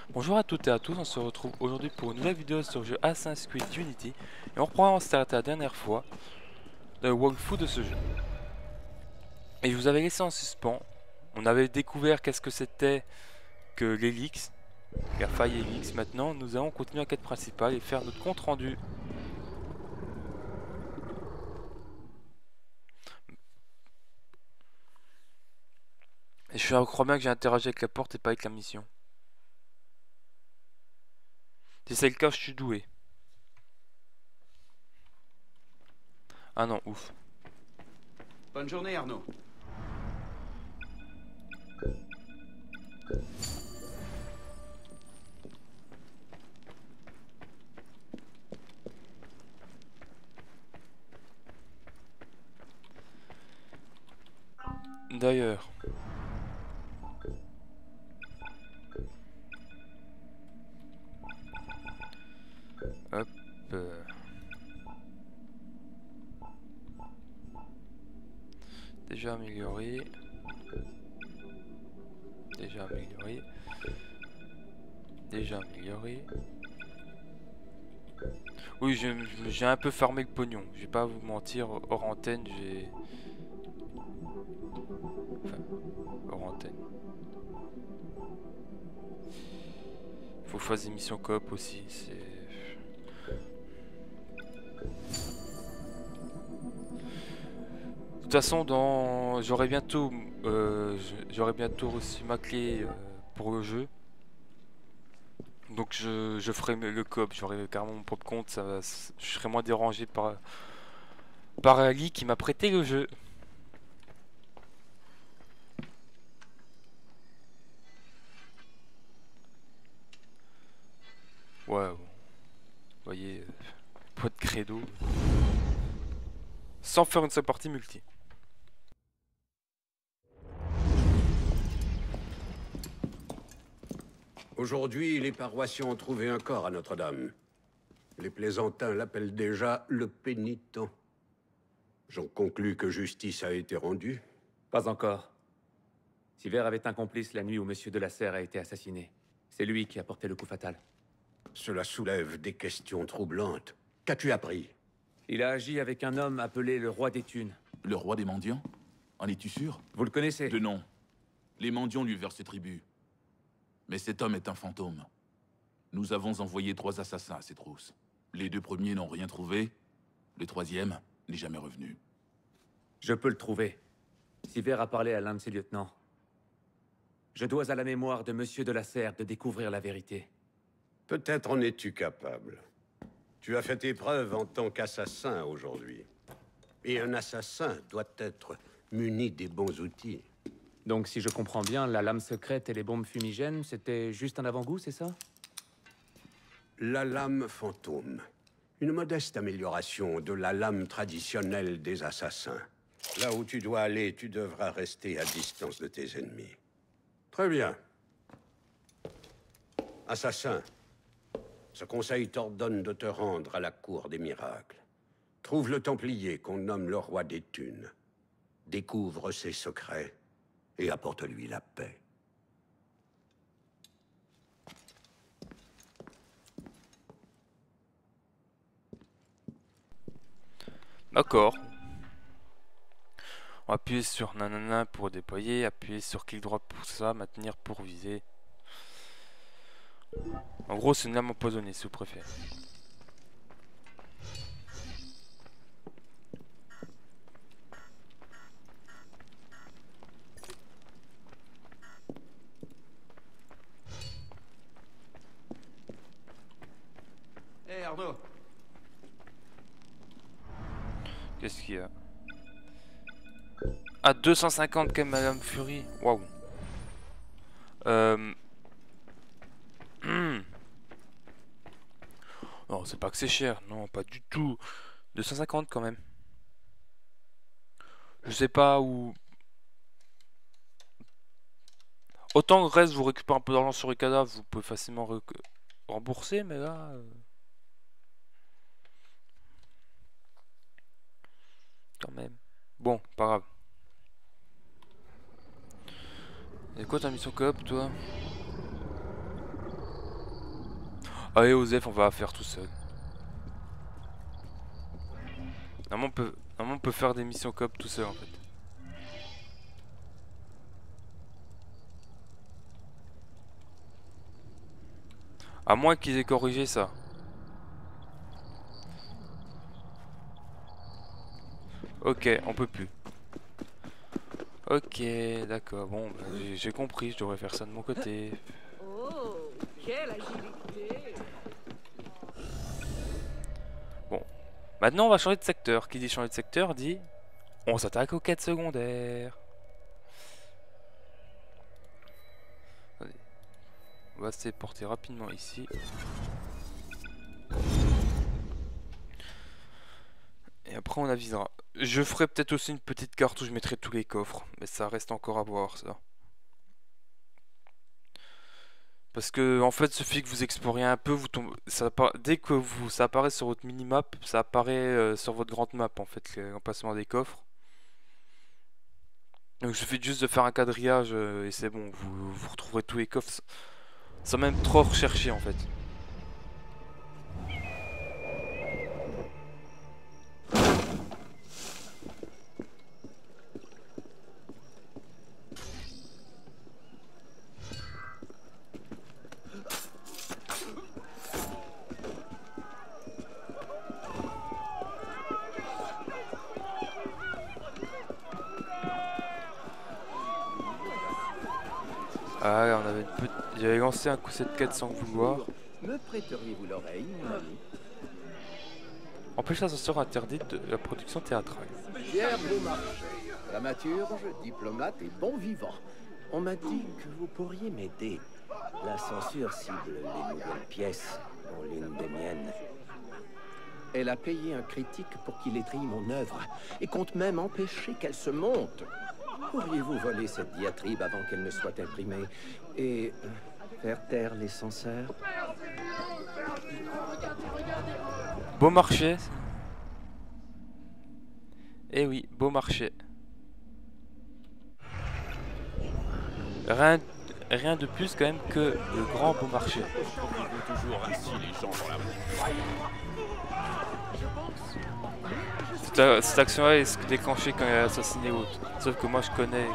Bonjour à toutes et à tous, on se retrouve aujourd'hui pour une nouvelle vidéo sur le jeu Assassin's Creed Unity. Et on reprend, on s'est arrêté la dernière fois dans le walkthrough de ce jeu. Et je vous avais laissé en suspens. On avait découvert qu'est-ce que c'était que l'Helix, la faille Helix. Maintenant, nous allons continuer la quête principale et faire notre compte rendu. Et je crois bien que j'ai interagi avec la porte et pas avec la mission. Si c'est le cas, je suis doué. Ah non, ouf. Bonne journée, Arnaud. D'ailleurs. Hop. Déjà amélioré. Déjà amélioré. Déjà amélioré. Oui, j'ai un peu farmé le pognon. Je vais pas vous mentir, hors antenne, j'ai... Enfin, hors antenne. Faut que je fasse des missions coop aussi, c'est... De toute façon, j'aurai bientôt reçu ma clé pour le jeu. Donc je ferai le coop, j'aurai carrément mon propre compte, je serai moins dérangé par Ali qui m'a prêté le jeu. Ouais, bon. Vous voyez, pas de credo. Sans faire une seule partie multi. Aujourd'hui, les paroissiens ont trouvé un corps à Notre-Dame. Les plaisantins l'appellent déjà le pénitent. J'en conclus que justice a été rendue. Pas encore. Siver avait un complice la nuit où Monsieur de la Serre a été assassiné. C'est lui qui a porté le coup fatal. Cela soulève des questions troublantes. Qu'as-tu appris? Il a agi avec un homme appelé le Roi des Thunes. Le roi des mendiants? En es-tu sûr? Vous le connaissez? De nom. Les mendiants lui versent tribut. Mais cet homme est un fantôme. Nous avons envoyé 3 assassins à ses trousses. Les 2 premiers n'ont rien trouvé. Le 3e n'est jamais revenu. Je peux le trouver. Siver a parlé à l'un de ses lieutenants. Je dois à la mémoire de Monsieur de la Serre de découvrir la vérité. Peut-être en es-tu capable. Tu as fait tes preuves en tant qu'assassin aujourd'hui. Et un assassin doit être muni des bons outils. Donc si je comprends bien, la lame secrète et les bombes fumigènes, c'était juste un avant-goût, c'est ça? La lame fantôme. Une modeste amélioration de la lame traditionnelle des assassins. Là où tu dois aller, tu devras rester à distance de tes ennemis. Très bien. Assassin, ce conseil t'ordonne de te rendre à la cour des miracles. Trouve le Templier qu'on nomme le roi des Thunes. Découvre ses secrets et apporte-lui la paix. D'accord. On va appuyer sur nanana pour déployer, appuyer sur clic droit pour ça, maintenir pour viser. En gros, c'est une lame empoisonnée si vous préférez. Hé, Arnaud. Qu'est-ce qu'il y a? Ah, 250 quand même, Madame Fury. Waouh. Non, c'est pas que c'est cher. Non, pas du tout. 250 quand même. Je sais pas où... Autant que reste, vous récupérez un peu d'argent sur les cadavres, vous pouvez facilement rembourser, mais là... Quand même. Bon, pas grave. Et quoi ta mission coop, toi? Allez, Osef, on va faire tout seul. Normalement, on peut faire des missions coop tout seul en fait. À moins qu'ils aient corrigé ça. Ok, on peut plus. Ok, d'accord, bon, bah, j'ai compris, je devrais faire ça de mon côté. Oh, quelle agilité! Bon, maintenant on va changer de secteur. Qui dit changer de secteur dit on s'attaque aux quêtes secondaires. Attendez. On va se téléporter rapidement ici. Et après on avisera. Je ferai peut-être aussi une petite carte où je mettrai tous les coffres. Mais ça reste encore à voir ça. Parce que en fait, suffit que vous exploriez un peu, vous tombez, dès que ça apparaît sur votre minimap, ça apparaît sur votre grande map en fait, l'emplacement des coffres. Donc il suffit juste de faire un quadrillage et c'est bon, vous retrouverez tous les coffres sans même trop rechercher en fait. Ah, on avait une petite... J'avais lancé un coup cette quête sans le vouloir. Me prêteriez-vous l'oreille, mon ami? Empêche l'ascenseur interdite de la production théâtrale. Pierre Beaumarchais, dramaturge, diplomate et bon vivant. On m'a dit que vous pourriez m'aider. La censure cible les nouvelles pièces, dont l'une des miennes. Elle a payé un critique pour qu'il étrille mon œuvre et compte même empêcher qu'elle se monte. Pourriez-vous voler cette diatribe avant qu'elle ne soit imprimée et faire taire les censeurs? Beaumarchais. Eh oui, Beaumarchais. Rien de plus quand même que le grand Beaumarchais. Cette action-là est déclenchée quand il a assassiné l'autre. Sauf que moi je connais.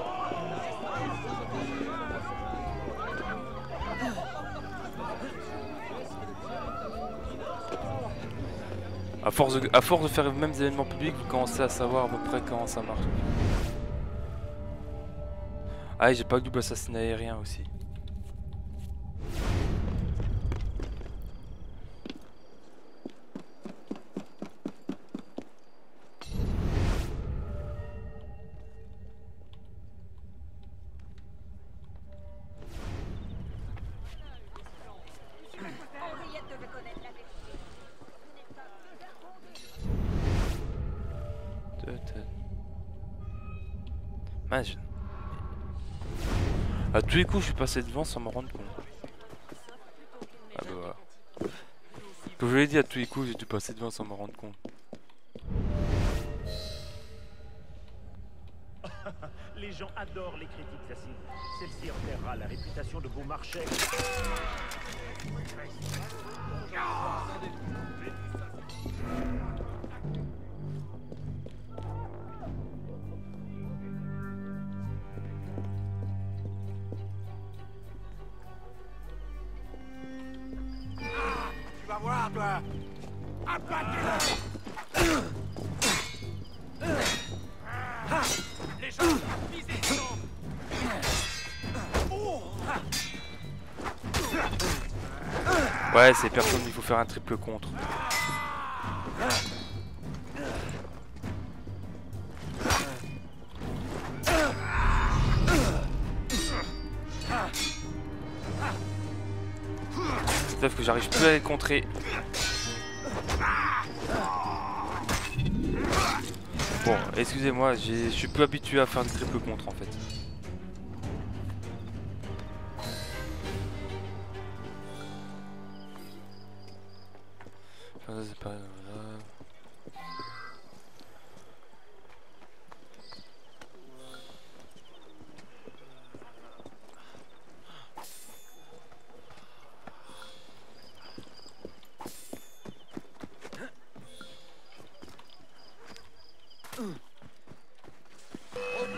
À force de faire même des événements publics, vous commencez à savoir à peu près comment ça marche. Ah, j'ai pas le double assassinat aérien aussi. Mince. À tous les coups, je suis passé devant sans me rendre compte. Ah bah voilà. Comme je l'ai dit, à tous les coups, j'ai dû passer devant sans me rendre compte. Les gens adorent les critiques acides. Celle-ci enterrera la réputation de Beaumarchais. Tu vas voir, toi. Les gens, visez. Ouais, c'est personne, il faut faire un triple contre. Sauf que j'arrive plus à les contrer. Bon, excusez-moi, je suis plus habitué à faire des triple contre en fait. C'est pas...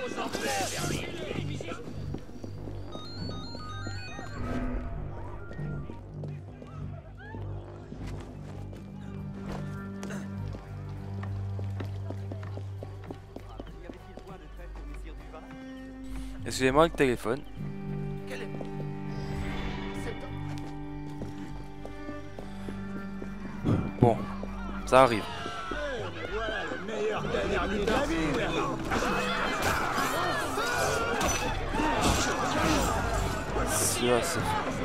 Excusez-moi le téléphone. Bon, ça arrive. Voilà le meilleur tavernier de la ville. Ça, c'est...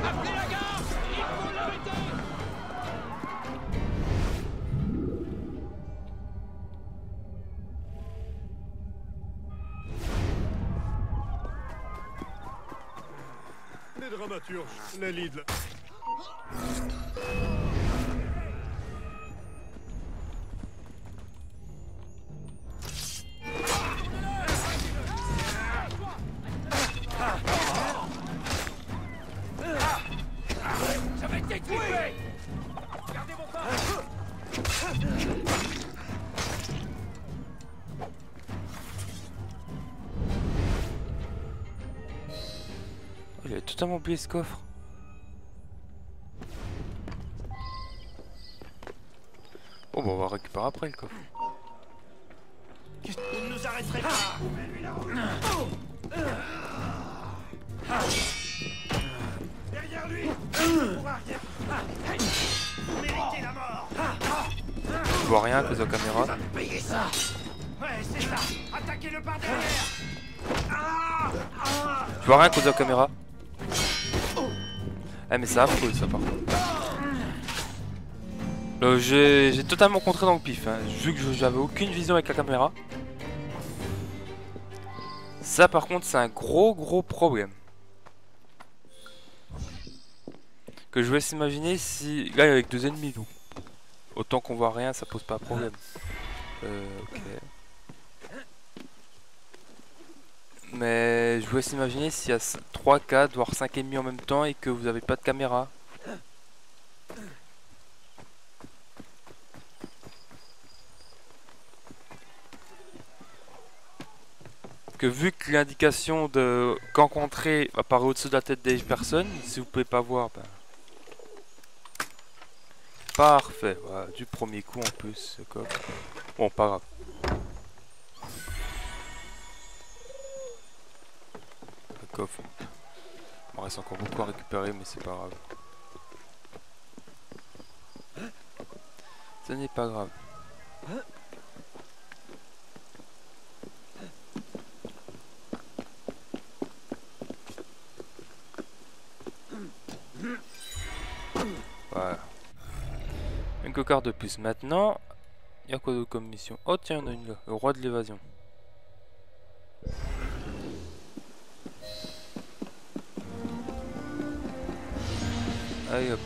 Les dramaturges, les Lidl. Ça va être tué. Gardez vos corps. Oh, j'avais totalement oublié ce coffre. Oh, bon, on va récupérer après le coffre. Vous ne nous arrêterez pas. Derrière lui. Pourra rien. Vous méritez la mort. Je vois rien à cause de la caméra. Payez ça. Ouais, c'est ça. Attaquez-le par derrière. Je vois rien à cause de la caméra. Ah mais c'est affreux ça par contre. J'ai totalement contré dans le pif, hein, vu que j'avais aucune vision avec la caméra. Ça par contre c'est un gros problème. Que je vais s'imaginer si... Là avec deux ennemis donc. Autant qu'on voit rien ça pose pas de problème. Ok. Mais je voulais s'imaginer s'il y a 3, 4, voire 5 ennemis en même temps et que vous avez pas de caméra. Que vu que l'indication de qu'encontrer apparaît au-dessus de la tête des personnes, si vous pouvez pas voir, ben... Parfait, voilà, du premier coup en plus, ce coffre. Bon, pas grave. Le coffre. Il me reste encore beaucoup à récupérer, mais c'est pas grave. Ce n'est pas grave. Voilà. Une cocarde de plus. Maintenant, il y a quoi d'autre comme mission? Oh tiens, il y en a une là. Le roi de l'évasion. Allez hop.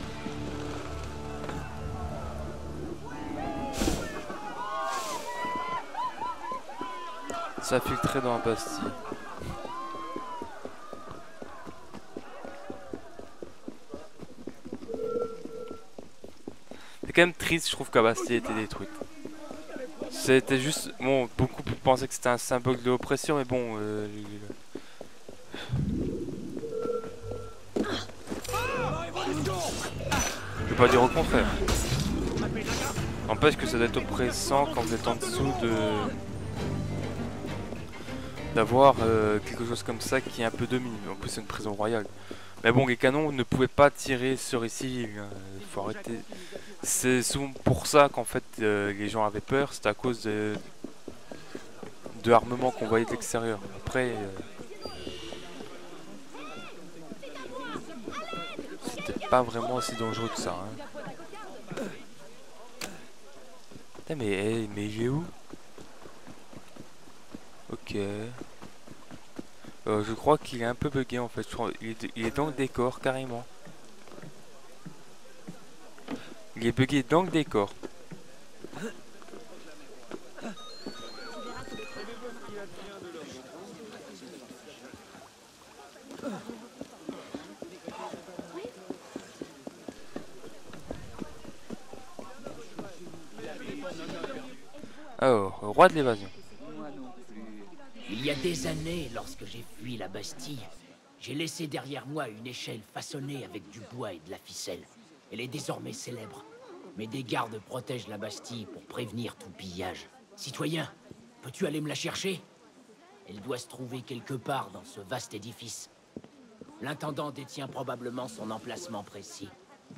S'infiltrer dans la Bastille. C'est quand même triste, je trouve, que la Bastille ait été détruite. C'était juste... Bon, beaucoup pensaient que c'était un symbole de l'oppression, mais bon... Je vais pas dire au contraire. N'empêche que ça doit être oppressant quand vous êtes en dessous de... d'avoir quelque chose comme ça qui est un peu dominé. En plus c'est une prison royale. Mais bon, les canons ne pouvaient pas tirer sur ici. Faut arrêter. C'est souvent pour ça qu'en fait les gens avaient peur. C'était à cause de l'armement qu'on voyait de l'extérieur. Après, c'était pas vraiment aussi dangereux que ça. Hein. Putain, mais il est où? Ok. Je crois qu'il est un peu bugué en fait. Je crois, il est dans le décor carrément. Il est bugué dans le décor. Alors, roi de l'évasion. Il y a des années, lorsque j'ai fui la Bastille, j'ai laissé derrière moi une échelle façonnée avec du bois et de la ficelle. Elle est désormais célèbre. Mais des gardes protègent la Bastille pour prévenir tout pillage. Citoyen, peux-tu aller me la chercher? Elle doit se trouver quelque part dans ce vaste édifice. L'intendant détient probablement son emplacement précis.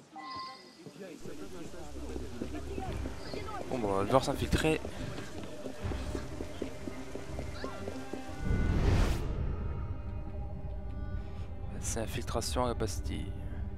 Bon, bah, on va devoir s'infiltrer. C'est infiltration à la Bastille.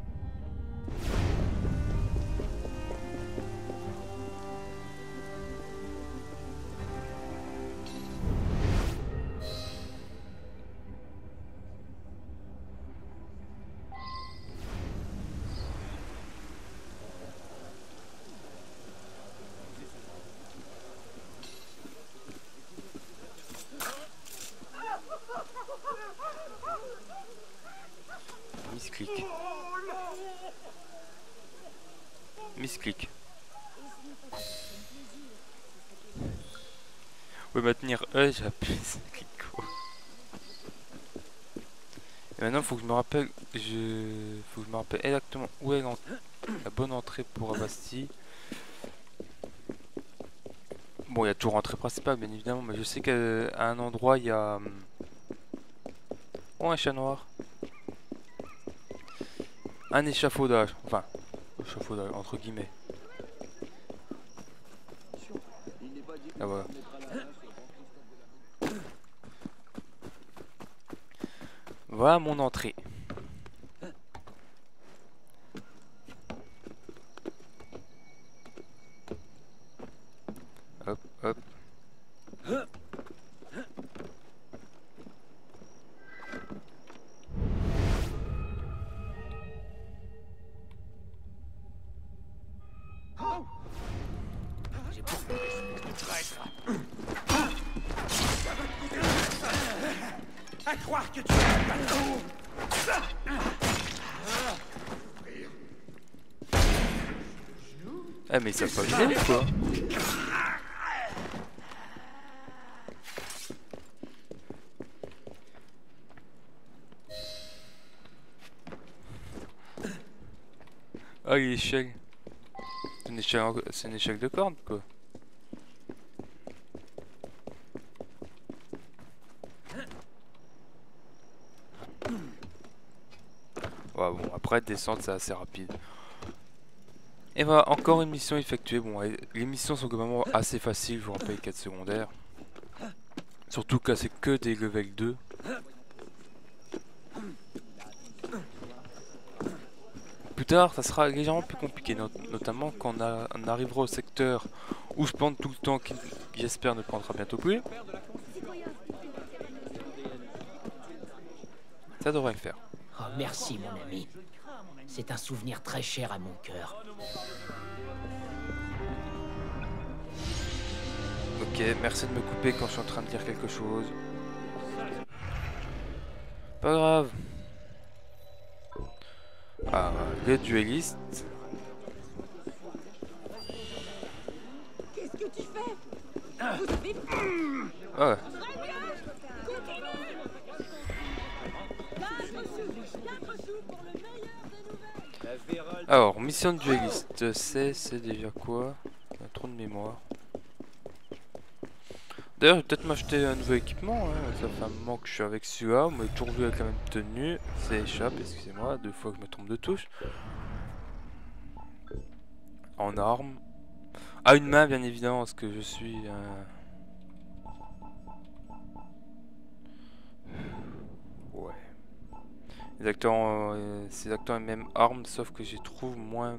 Misclic. Misclic. Oui, maintenir E, j'ai appuyé sur clic. Et maintenant, faut que je me rappelle, faut que je me rappelle exactement où est la bonne entrée pour la Bastille. Bon, il y a toujours entrée principale, bien évidemment, mais je sais qu'à un endroit, il y a... Oh, un chat noir. Un échafaudage, enfin, échafaudage, entre guillemets. Ah voilà. Voilà mon entrée. Hop, hop. À croire que tu es pas. Ah mais ça pas bien quoi. Ah l'échelle. C'est une échelle de corde quoi. Ouais, bon après descendre c'est assez rapide. Et voilà, encore une mission effectuée. Bon, les missions sont globalement assez faciles, je vous rappelle les quêtes secondaires. Surtout que c'est que des level 2. Plus tard, ça sera légèrement plus compliqué, notamment quand on arrivera au secteur où je plante tout le temps, qui j'espère ne plantera bientôt plus. Ça devrait le faire. Oh, merci mon ami. C'est un souvenir très cher à mon cœur. Ok, merci de me couper quand je suis en train de dire quelque chose. Pas grave. Ah, le dueliste. Qu'est-ce que tu fais? Vous avez... Ouais. Alors, mission de dueliste, c'est déjà quoi? Un trou de mémoire. D'ailleurs, je vais peut-être m'acheter un nouveau équipement, hein. Ça fait un moment que je suis avec celui-là, mais toujours vu avec la même tenue. Ça échappe, excusez-moi, 2 fois que je me trompe de touche. En armes. À une main, bien évidemment, parce que je suis... Ouais. C'est exactement les mêmes armes, sauf que j'y trouve moins...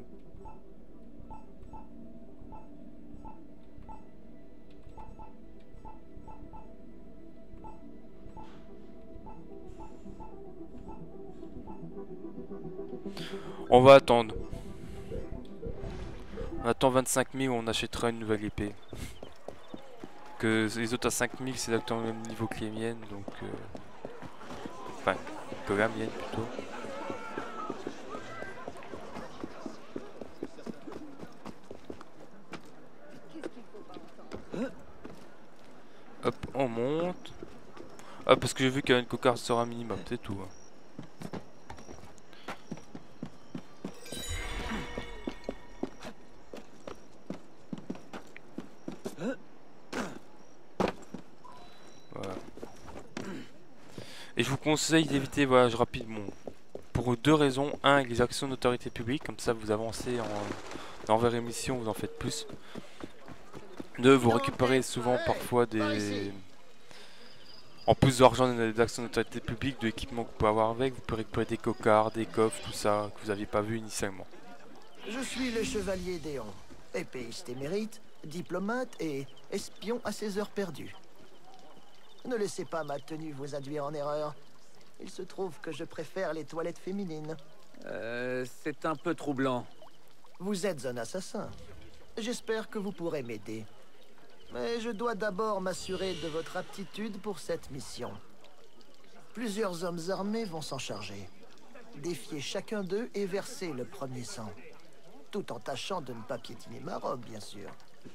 On va attendre. On attend 25 000 où on achètera une nouvelle épée. Que les autres à 5 000 c'est exactement le même niveau que les miennes, donc... Enfin, que la mienne plutôt. Hop, on monte. Ah, parce que j'ai vu qu'il y a une cocarde sur un minimum, c'est tout. Hein. Voilà. Et je vous conseille d'éviter le voyage rapide, bon, pour deux raisons. Un, les actions d'autorité publique, comme ça vous avancez envers émission, vous en faites plus. Deux, vous récupérez souvent parfois des... En plus d'argent des actions d'autorité publique, de l'équipement que vous pouvez avoir avec, vous pouvez récupérer des cocards, des coffres, tout ça, que vous n'aviez pas vu initialement. Je suis le chevalier Déon, épéiste émérite, diplomate et espion à ses heures perdues. Ne laissez pas ma tenue vous induire en erreur. Il se trouve que je préfère les toilettes féminines. C'est un peu troublant. Vous êtes un assassin. J'espère que vous pourrez m'aider. Mais je dois d'abord m'assurer de votre aptitude pour cette mission. Plusieurs hommes armés vont s'en charger. Défier chacun d'eux et verser le premier sang. Tout en tâchant de ne pas piétiner ma robe, bien sûr.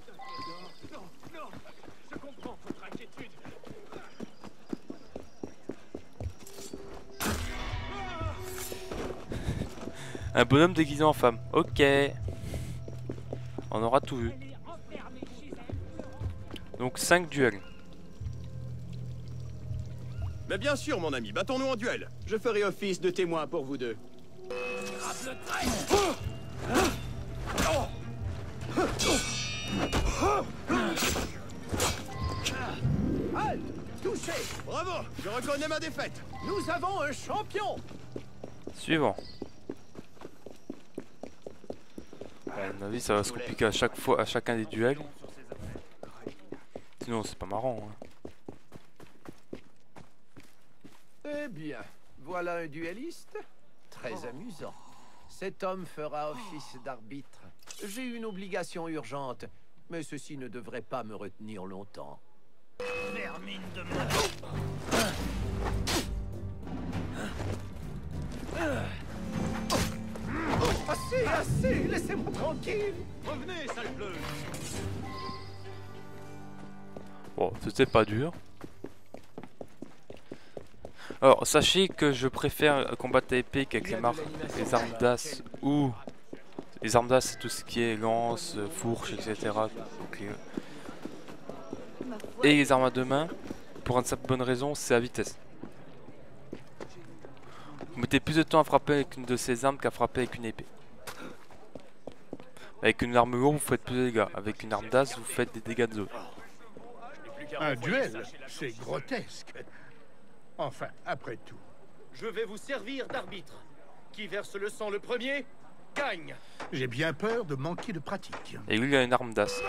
Je comprends votre inquiétude. Un bonhomme déguisé en femme, ok. On aura tout vu. Donc 5 duels. Mais bien sûr, mon ami, battons-nous en duel. Je ferai office de témoin pour vous deux. Halt! Touché! Bravo, je reconnais ma défaite. Nous avons un champion! Suivant. À mon avis, ça va se compliquer à chaque fois, à chacun des duels. Sinon, c'est pas marrant. Hein. Eh bien, voilà un duelliste. Très amusant. Cet homme fera office d'arbitre. J'ai une obligation urgente, mais ceci ne devrait pas me retenir longtemps. Vermine de mort. Assez, assez! Laissez-moi tranquille! Revenez, sale bleu. Bon, c'était pas dur. Alors, sachez que je préfère combattre à épée qu'avec les armes d'as ou... Les armes d'as, c'est tout ce qui est lance, fourche, etc. Donc, et les armes à deux mains, pour une simple bonne raison, c'est la vitesse. Vous mettez plus de temps à frapper avec une de ces armes qu'à frapper avec une épée. Avec une arme lourde, vous faites plus de dégâts. Avec une arme d'as, vous faites des dégâts de zone. Un duel, c'est grotesque. Enfin, après tout. Je vais vous servir d'arbitre. Qui verse le sang le premier, gagne. J'ai bien peur de manquer de pratique. Et lui, il a une arme d'as.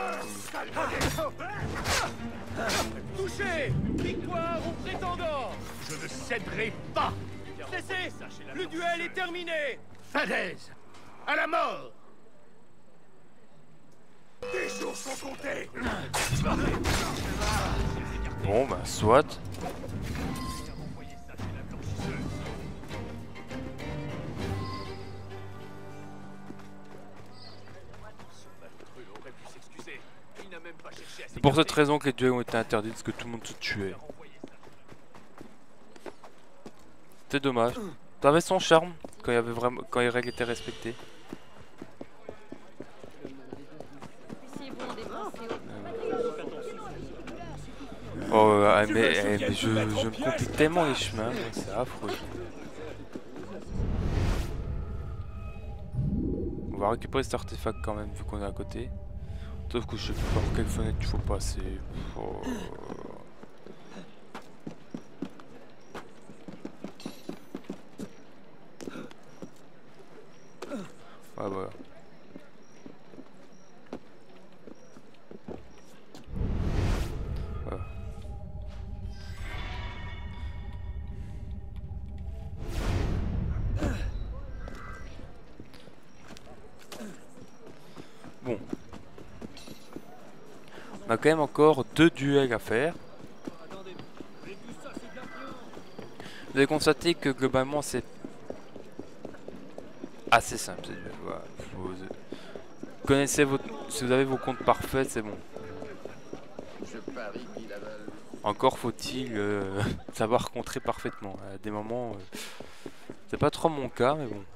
Touché. Victoire au prétendant. Je ne céderai pas. Cessez. Le duel est terminé. Fadaise, à la mort. Tes jours sont comptés. Bon, bah, soit. C'est pour cette raison que les duels ont été interdits, parce que tout le monde se tuait. C'est dommage. Ça avait son charme quand il y avait vraiment, quand les règles étaient respectées. Oh, mais je me complique tellement les chemins, c'est affreux. On va récupérer cet artefact quand même, vu qu'on est à côté. Sauf que je sais pas par quelle fenêtre il faut passer. Oh. Ouais, voilà. Voilà. Bon. On a quand même encore 2 duels à faire. Vous avez constaté que globalement c'est assez simple. Voilà. Vous connaissez votre... Si vous avez vos comptes parfaits, c'est bon. Je parie qu'il avale. Encore faut-il savoir contrer parfaitement. À des moments, c'est pas trop mon cas, mais bon.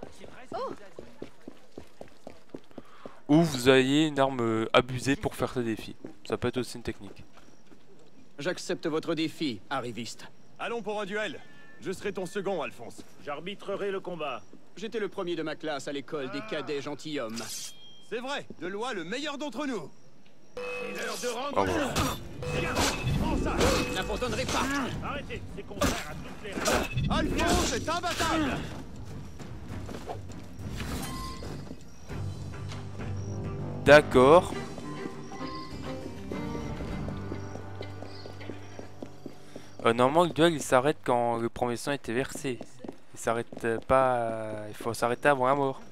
Ou vous ayez une arme abusée pour faire ce défi. Ça peut être aussi une technique. J'accepte votre défi, arriviste. Allons pour un duel. Je serai ton second, Alphonse. J'arbitrerai le combat. J'étais le premier de ma classe à l'école des cadets gentilshommes. C'est vrai, de loi le meilleur d'entre nous. C'est l'heure de rendre le... Prends ça. N'abandonnerai pas. Arrêtez, c'est contraire à toutes les règles. Alphonse est imbattable. D'accord. Normalement, le duel il s'arrête quand le premier sang était versé. Il s'arrête pas. Il faut s'arrêter avant la mort.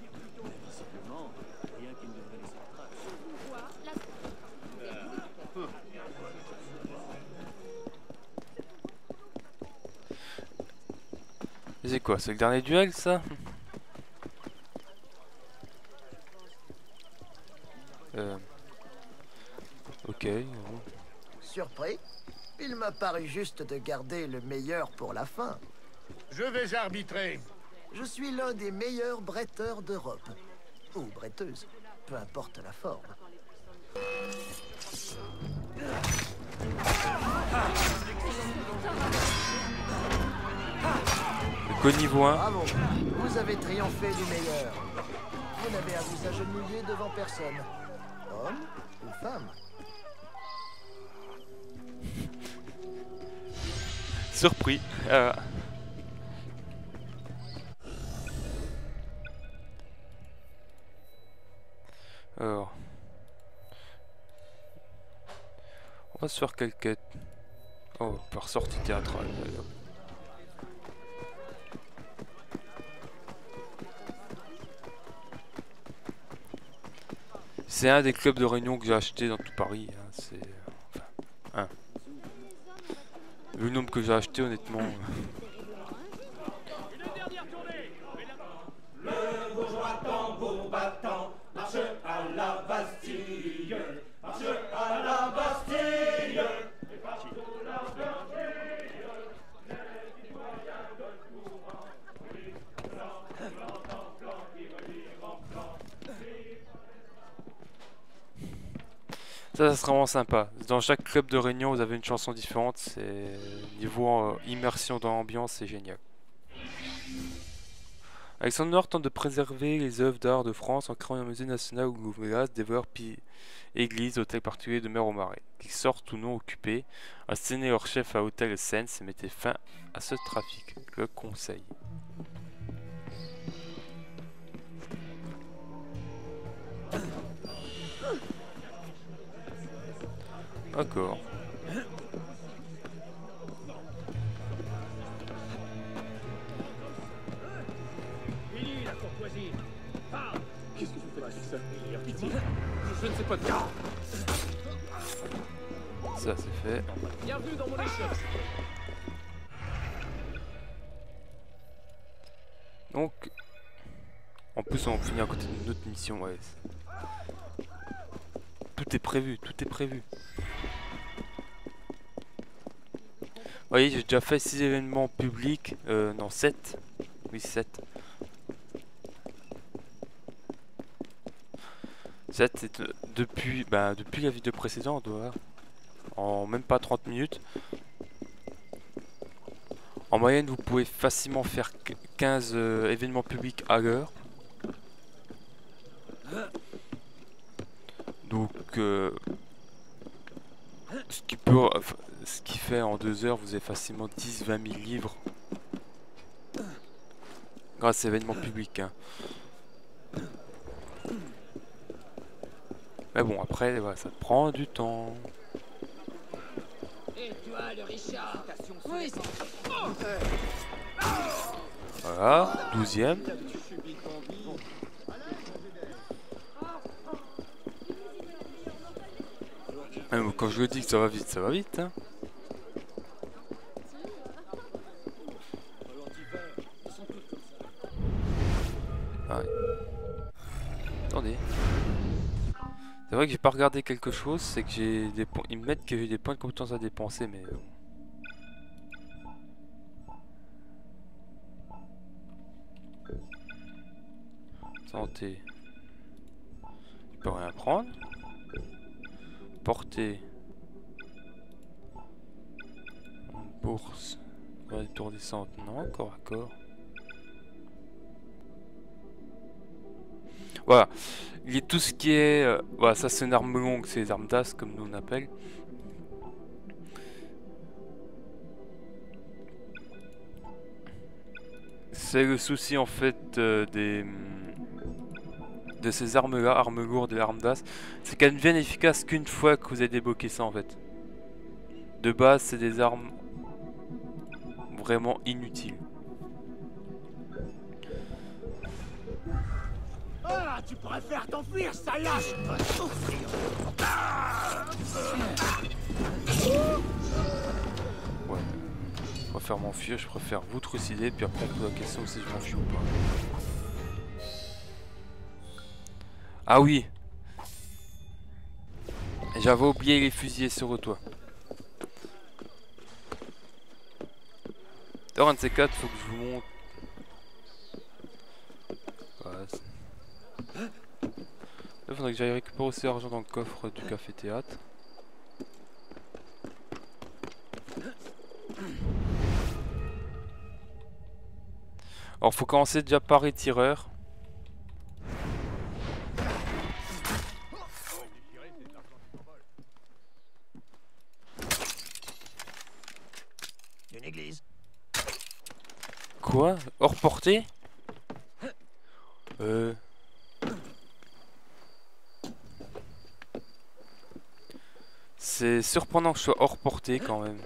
C'est quoi? C'est le dernier duel, ça? Ok. Surpris? Il m'a paru juste de garder le meilleur pour la fin. Je vais arbitrer. Je suis l'un des meilleurs bretteurs d'Europe. Ou bretteuses, peu importe la forme. Le qu'au niveau 1. Bravo, vous avez triomphé du meilleur. Vous n'avez à vous agenouiller devant personne. Homme ou femme? Surpris. Alors. On va se faire quelques... Oh, par sortie théâtrale. C'est un des clubs de réunion que j'ai acheté dans tout Paris. Hein. C'est... Enfin, un. Le nombre que j'ai acheté, honnêtement... Le bourgeois tambour battant marche à la Bastille, marche à la Bastille. Et partout la Bastille, les citoyens de courant, oui, plan en plan, qui relire en plan. Ça sera vraiment sympa. Dans chaque club de réunion, vous avez une chanson différente. C'est niveau immersion dans l'ambiance, c'est génial. Alexandre Nord tente de préserver les œuvres d'art de France en créant un musée national où Louvelas développe église, hôtel particulier de mer au marais. Qu'ils sortent ou non occupés, asséner leur chef à Hôtel Sens et mettez fin à ce trafic. Le conseil. D'accord. Fini la courtoisie. Qu'est-ce que vous faites avec ça? Pitié. Je ne sais pas de quoi. Ça c'est fait. Bienvenue dans mon échelle. Donc, en plus on finit à côté de notre mission, ouais. Tout est prévu, tout est prévu. Vous voyez, j'ai déjà fait 6 événements publics, non 7. Oui 7. 7 c'est depuis la vidéo précédente, voilà. En même pas 30 minutes. En moyenne, vous pouvez facilement faire 15 événements publics à l'heure. Donc, ce qui fait en 2 heures, vous avez facilement 10-20 000 livres. Grâce à événements publics. Hein. Mais bon, après, voilà, ça prend du temps. Et toi, le Richard. Oui, Voilà, 12e. Même quand je le dis que ça va vite, ça va vite. Hein. Ouais. Attendez. C'est vrai que j'ai pas regardé quelque chose, c'est que j'ai des points. Ils me mettent que j'ai des points de compétence à dépenser, mais Santé. Je peux rien prendre. Portée. Bourse. Étourdissante. Non, corps à corps. Voilà. Il y a tout ce qui est... voilà, ça c'est une arme longue, c'est les armes d'as comme nous on appelle. C'est le souci en fait de ces armes-là, armes lourdes et armes d'as, c'est qu'elles ne deviennent efficaces qu'une fois que vous avez débloqué ça en fait. De base, c'est des armes vraiment inutiles. Ah, tu préfères t'enfuir, salope! Je vais souffrir. Ouais. Je préfère m'enfuir, je préfère vous trucider, puis après on pose la question si je m'enfuis ou pas. Ah oui! J'avais oublié les fusillés sur le toit. Dans un de ces quatre, faut que je vous montre. Voilà. Il faudrait que j'aille récupérer aussi l'argent dans le coffre du café théâtre. Alors faut commencer déjà par les tireurs. Une église. Quoi? Hors portée? C'est surprenant que je sois hors portée quand même.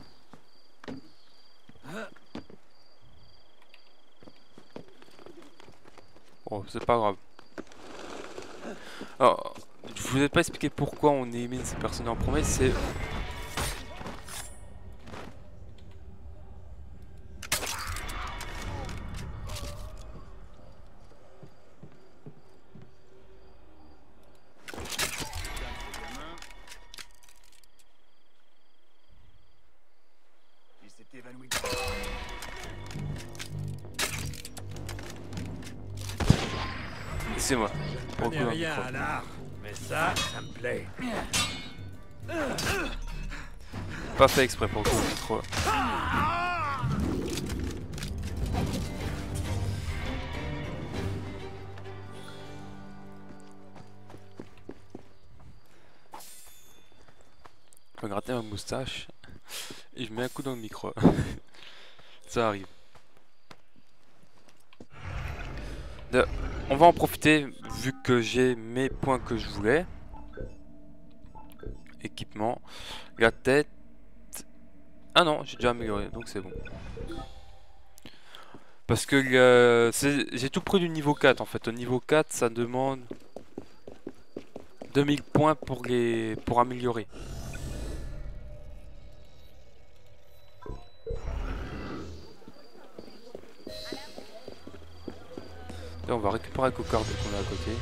Oh, c'est pas grave. Alors, je vous ai pas expliqué pourquoi on élimine ces personnes en premier, c'est... C'est moi. Je connais rien à l'art, mais ça me plaît. Pas fait exprès pour le coup, trop. Je vais gratter ma moustache et je mets un coup dans le micro. Ça arrive. On va en profiter vu que j'ai mes points que je voulais. Équipement. La tête. Ah non, j'ai déjà amélioré, donc c'est bon. Parce que j'ai tout pris du niveau 4 en fait. Au niveau 4, ça demande 2000 points pour améliorer. Et on va récupérer la cocarde qu'on a à côté.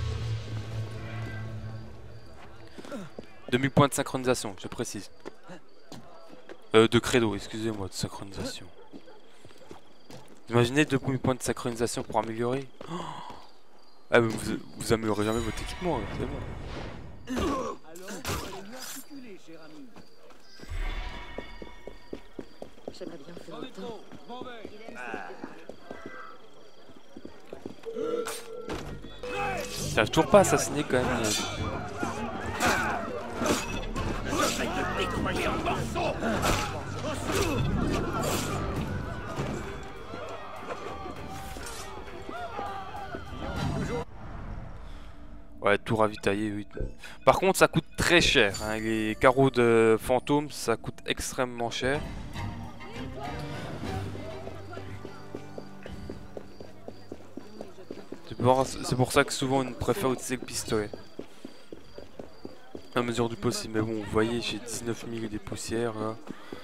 2000 points de synchronisation, je précise. De credo, excusez-moi, de synchronisation. Imaginez 2000 points de synchronisation pour améliorer. Oh, ah, mais vous améliorez jamais votre équipement, c'est bon. J'aimerais bien faire autant. J'arrive toujours pas à assassiner quand même. Ouais, tout ravitailler, oui. Par contre, ça coûte très cher. Hein. Les carreaux de fantôme, ça coûte extrêmement cher. C'est pour ça que souvent on préfère utiliser le pistolet. À mesure du possible. Mais bon, vous voyez, j'ai 19 000 des poussières là.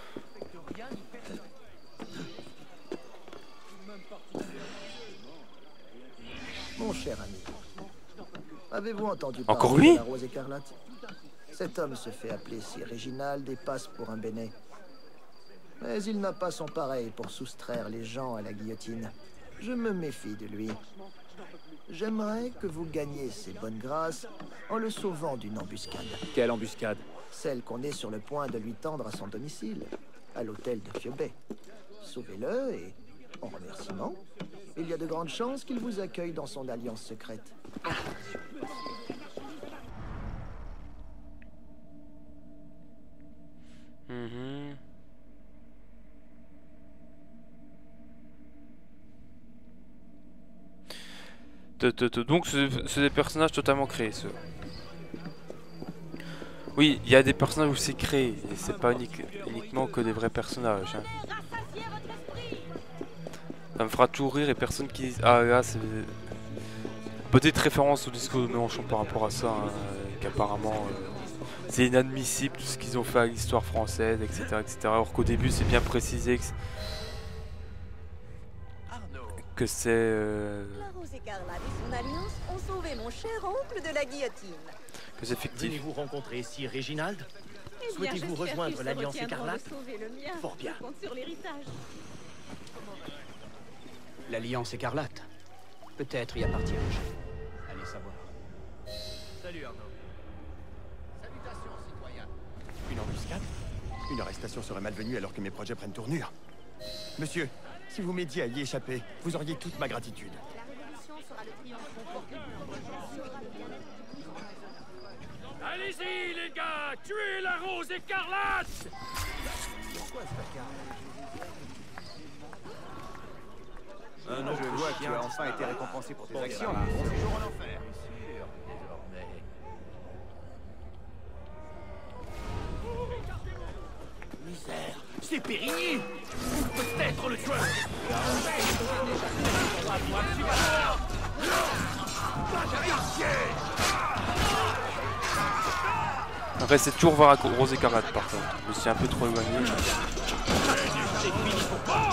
Mon cher ami, avez-vous entendu Encore parler lui de la Rose écarlate? Cet homme se fait appeler Sir Réginald et passe pour un béné. Mais il n'a pas son pareil pour soustraire les gens à la guillotine. Je me méfie de lui. J'aimerais que vous gagniez ses bonnes grâces en le sauvant d'une embuscade. Quelle embuscade? Celle qu'on est sur le point de lui tendre à son domicile, à l'hôtel de Fiobet. Sauvez-le et, en remerciement, il y a de grandes chances qu'il vous accueille dans son alliance secrète. Donc c'est des personnages totalement créés, ceux. Oui, il y a des personnages où c'est créé, et c'est pas uniquement que des vrais personnages. Hein. Ça me fera toujours rire et personne qui disent ah là c'est petite référence au discours de Mélenchon par rapport à ça, hein, qu'apparemment c'est inadmissible tout ce qu'ils ont fait à l'histoire française, etc., etc. Alors qu'au début c'est bien précisé que c'est La Rose Écarlate et son alliance ont sauvé mon cher oncle de la guillotine. que c'est fictif. Venez-vous rencontrer Sir Réginald? Eh bien, Souhaitez-vous j'espère rejoindre qu'ils se l'Alliance retiendront de Écarlate? sauver le mien. Fort bien. Je compte sur l'héritage. L'Alliance Écarlate. Peut-être y appartiens-je. Allez savoir. Salut Arnaud. Salutations, citoyens. Une embuscade? Une arrestation serait malvenue alors que mes projets prennent tournure. Monsieur, si vous m'aidiez à y échapper, vous auriez toute ma gratitude. La révolution sera le triomphe. Allez-y, les gars! Tuez la Rose Écarlate! Je vois que tu as enfin été récompensé pour tes actions. Bon séjour en enfer. Misère! C'est Périgny! Peut-être le tueur! Après c'est toujours voir à Rose Écarlate par contre. Je me suis un peu trop éloigné. C'est fini pour toi!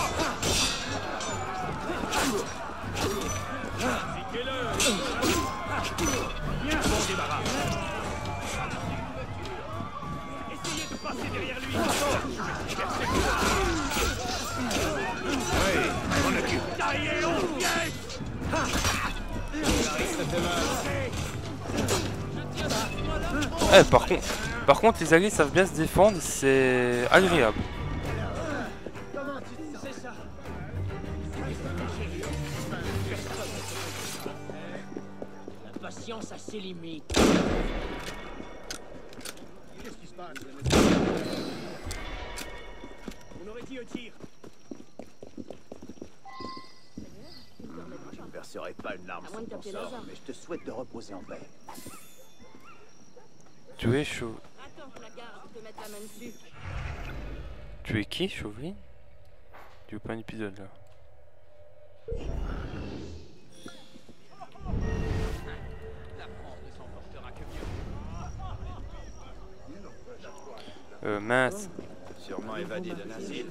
Bon débarras! Essayez de passer derrière lui! Oui, on occupe. Taillez au piège! Par contre les alliés savent bien se défendre, c'est agréable. Comment tu sais ça? La patience a ses limites. Qu'est-ce qui se passe? On aurait dit un tir. Je ne verserai pas une larme sur ton sort, mais je te souhaite de reposer en paix. Tu es chaud. Attends que la garde te mette la main dessus. Tu es qui, Chauveline? Tu veux pas un épisode là? Mince. Sûrement évadé d'un asile.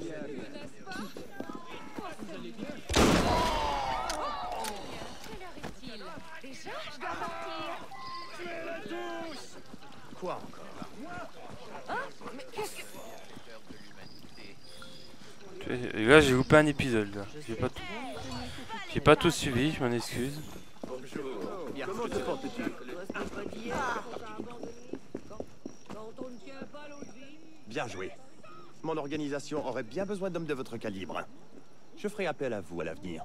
Déjà, je dois partir. Tuez-les tous! Quoi encore? Oh, mais qu'est-ce que... Là j'ai loupé un épisode là. J'ai pas tout suivi, je m'en excuse. Bonjour. Comment te portes-tu? Bien joué. Mon organisation aurait bien besoin d'hommes de votre calibre. Je ferai appel à vous à l'avenir.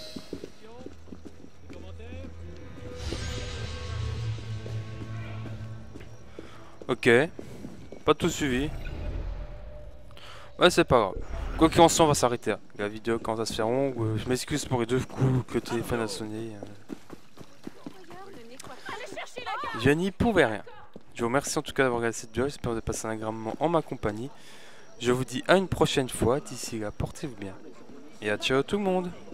Ok. Pas tout suivi. Ouais, c'est pas grave. Quoi qu'il en soit, on va s'arrêter là. La vidéo commence à se faire longue. Je m'excuse pour les 2 coups que le téléphone a sonné. Je n'y pouvais rien. Je vous remercie en tout cas d'avoir regardé cette vidéo. J'espère que vous avez passé un agréable moment en ma compagnie. Je vous dis à une prochaine fois. D'ici là, portez-vous bien. Et à ciao tout le monde.